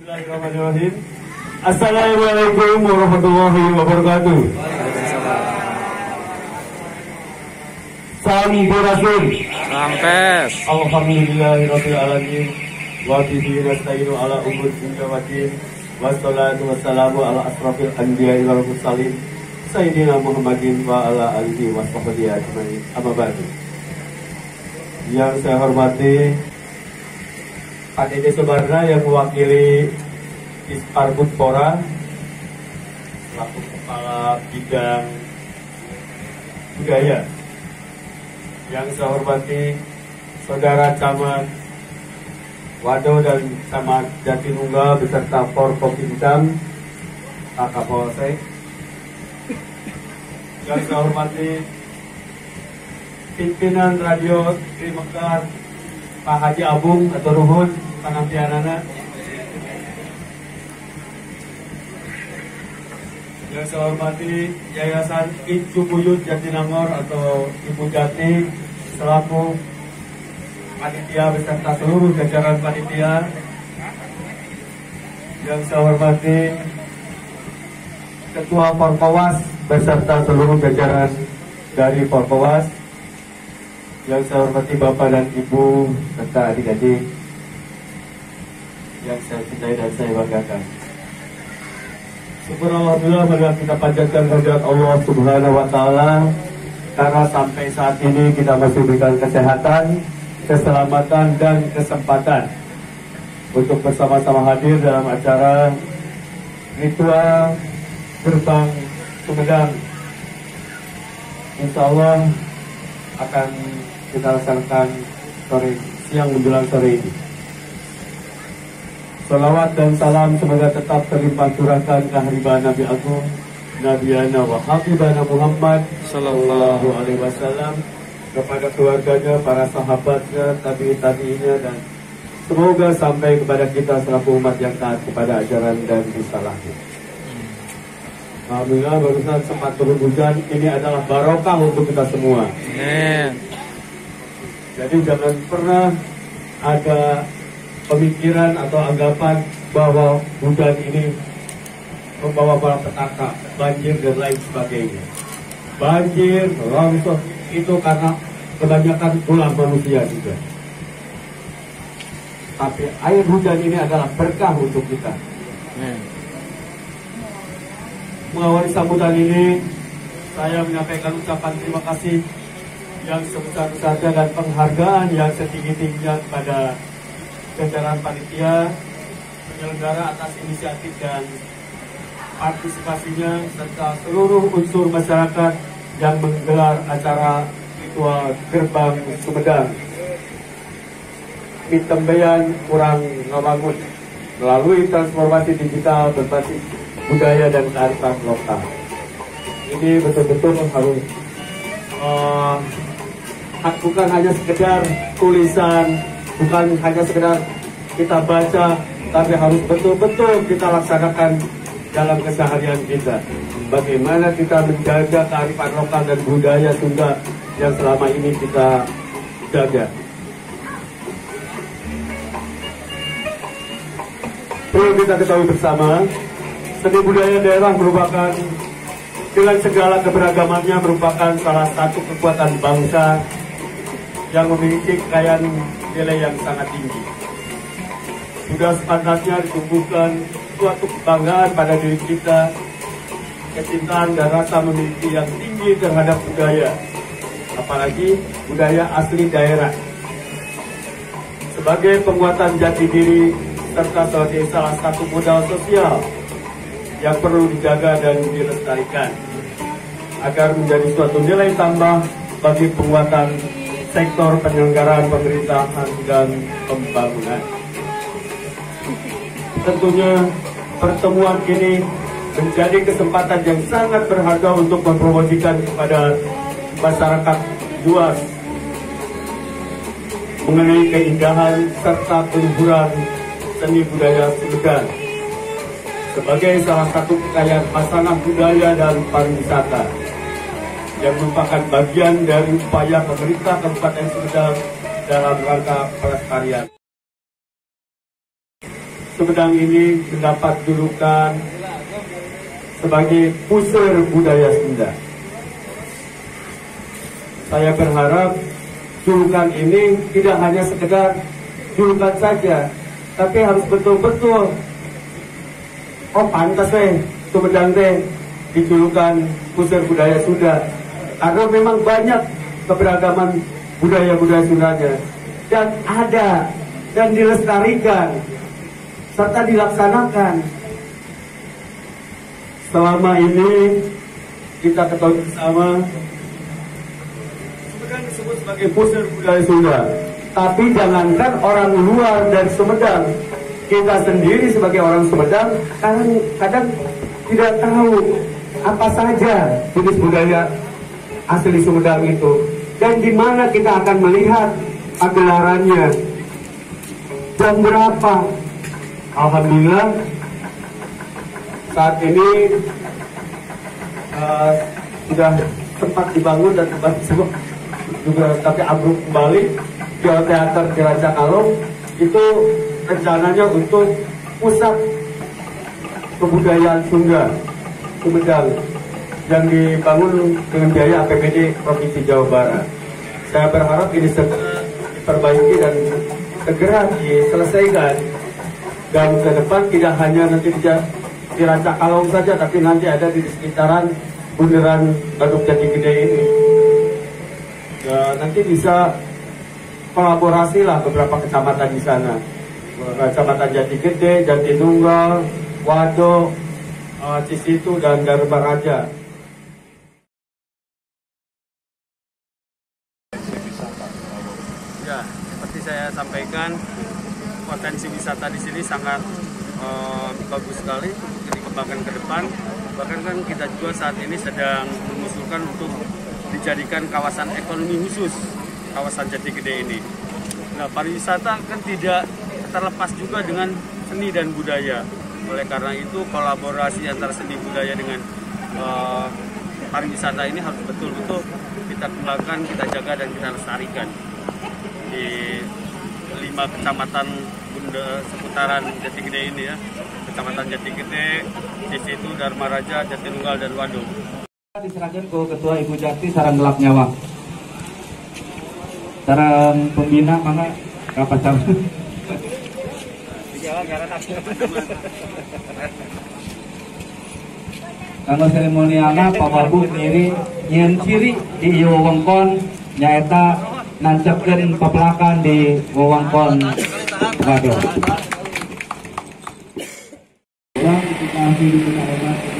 Bismillahirrahmanirrahim. Assalamualaikum warahmatullahi wabarakatuh. Sami Rasul. Sampes. Alhamdulillahirabbil alamin. Wa bihi nasta'inu ala umur dunya waddin. Wassalatu wassalamu ala asrofil anbiya'i wal mursalin. Sayyidina Muhammadin wa ala alihi wa sahbihi ajmain. Amma ba'du. Yang saya hormati Pak Dede Subarna yang mewakili Disparbudpora selaku Kepala Bidang Budaya. Yang saya hormati Saudara Camat Wado dan Camat Jatinunggal beserta Forkopimdam Pak Kapolsek. Yang saya hormati pimpinan Radio Trimekar Pak Haji Abung atau Ruhun Panampianana. Yang saya hormati Yayasan Icu Buyut Jatinangor atau Ibu Jati selaku panitia beserta seluruh jajaran panitia. Yang saya hormati Ketua Forkowas beserta seluruh jajaran dari Forkowas. Yang saya hormati Bapak dan Ibu serta adik-adik yang saya cintai dan saya banggakan. Syukur Alhamdulillah marilah kita panjatkan kehadirat Allah Subhanahu wa Ta'ala, karena sampai saat ini kita masih diberikan kesehatan, keselamatan dan kesempatan untuk bersama-sama hadir dalam acara ritual Gerbang Sumedang. Insya Allah akan kita laksanakan siang menjelang sore ini. Salawat dan salam semoga tetap terlimpah curahkan kehadiran Nabi Agung Nabiyana wa Habibana Muhammad Sallallahu Alaihi Wasallam kepada keluarganya, para sahabatnya, tabi'in-tabi'innya, dan semoga sampai kepada kita selaku umat yang taat kepada ajaran dan risalahnya. Alhamdulillah barusan sempat turun hujan, ini adalah barokah untuk kita semua. Jadi jangan pernah ada pemikiran atau anggapan bahwa hujan ini membawa malapetaka, banjir dan lain sebagainya. Banjir, longsor itu karena kebanyakan ulah manusia juga. Tapi air hujan ini adalah berkah untuk kita. Mengawali sambutan ini, saya menyampaikan ucapan terima kasih yang sebesar-besarnya dan penghargaan yang setinggi-tingginya kepada jajaran panitia penyelenggara atas inisiatif dan partisipasinya serta seluruh unsur masyarakat yang menggelar acara ritual Gerbang Sumedang Mitembeyan Kurang Ngabangun melalui transformasi digital berbasis budaya dan kearifan lokal. Ini betul-betul harus bukan hanya sekedar tulisan, bukan hanya sekedar kita baca, tapi harus betul-betul kita laksanakan dalam keseharian kita. Bagaimana kita menjaga kearifan lokal dan budaya Sunda yang selama ini kita jaga. Perlu kita ketahui bersama, seni budaya daerah merupakan, dengan segala keberagamannya, merupakan salah satu kekuatan bangsa yang memiliki kekayaan nilai yang sangat tinggi. Sudah sepantasnya ditumbuhkan suatu kebanggaan pada diri kita, kecintaan dan rasa memiliki yang tinggi terhadap budaya, apalagi budaya asli daerah, sebagai penguatan jati diri serta sebagai salah satu modal sosial yang perlu dijaga dan dilestarikan agar menjadi suatu nilai tambah bagi penguatan sektor penyelenggaraan pemerintahan dan pembangunan. Tentunya pertemuan ini menjadi kesempatan yang sangat berharga untuk mempromosikan kepada masyarakat luas mengenai keindahan serta keluhuran seni budaya Sumedang sebagai salah satu kekayaan khasanah budaya dan pariwisata yang merupakan bagian dari upaya pemerintah Kabupaten Sumedang dalam rangka pelestarian. Sumedang ini mendapat julukan sebagai puseur budaya Sunda. Saya berharap julukan ini tidak hanya sekedar julukan saja, tapi harus betul-betul pantas Sumedang dijulukan puseur budaya Sunda, karena memang banyak keberagaman budaya-budaya Sundanya dan ada dan dilestarikan serta dilaksanakan. Selama ini kita ketahui bersama, Sumedang disebut sebagai puseur budaya Sunda. Tapi jangankan orang luar dari Sumedang, kita sendiri sebagai orang Sumedang kadang tidak tahu apa saja jenis budaya asli Sumedang itu, dan di mana kita akan melihat pagelarannya, jam berapa. Alhamdulillah saat ini sudah sempat dibangun dan juga tapi ambruk kembali Geoteater di Rancakalong. Itu rencananya untuk pusat kebudayaan Sunda Sumedang yang dibangun dengan biaya APBD Provinsi Jawa Barat. Saya berharap ini segera diperbaiki dan segera diselesaikan, dan ke depan tidak hanya nanti di Rancakalong saja, tapi nanti ada di sekitaran bundaran Waduk Jati Gede ini. Nanti bisa kolaborasi lah beberapa kecamatan di sana, kecamatan Jati Gede, Jatinunggal, Waduk, Cisitu, dan Dharma Raja. Ya, seperti saya sampaikan, potensi wisata di sini sangat bagus sekali untuk dikembangkan ke depan. Bahkan kan kita juga saat ini sedang mengusulkan untuk dijadikan kawasan ekonomi khusus, kawasan Jati Gede ini. Nah, pariwisata kan tidak terlepas juga dengan seni dan budaya. Oleh karena itu, kolaborasi antara seni budaya dengan pariwisata ini harus betul-betul kita kembangkan, kita jaga, dan kita lestarikan. Di 5 kecamatan seputaran Jati Gede ini ya, Kecamatan Jati Gede, Cisitu, Dharma Raja, Jatinunggal, dan Waduk. Diserahkan ke Ketua Ibu Jati sarang gelap nyawa. Sarang pembina mana kapan sama? Kanggo seremonialna Pak Babu nyiri nyen ciri di ieu wewengkon nyaeta nancepkeun pepelakan di wewengkon Waduk. Ya, kita akhiri